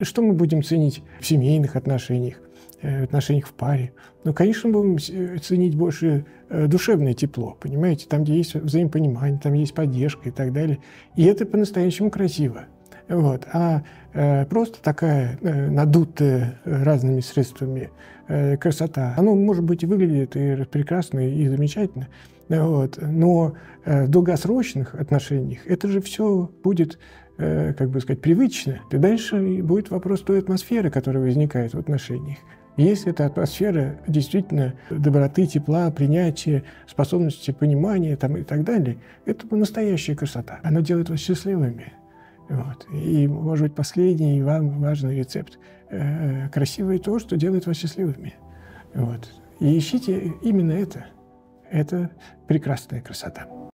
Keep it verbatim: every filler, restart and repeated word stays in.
Что мы будем ценить в семейных отношениях, в отношениях в паре? Ну, конечно, мы будем ценить больше душевное тепло, понимаете? Там, где есть взаимопонимание, там есть поддержка и так далее. И это по-настоящему красиво. Вот. А э, просто такая э, надутая разными средствами э, красота, она, может быть, и выглядит и прекрасно, и замечательно, вот. Но э, в долгосрочных отношениях это же все будет, э, как бы сказать, привычно. И дальше будет вопрос той атмосферы, которая возникает в отношениях. Если эта атмосфера действительно доброты, тепла, принятия, способности понимания там, и так далее, это настоящая красота. Она делает вас счастливыми. Вот. И, может быть, последний и вам важный рецепт. Э, красивое то, что делает вас счастливыми. Вот. И ищите именно это. Это прекрасная красота.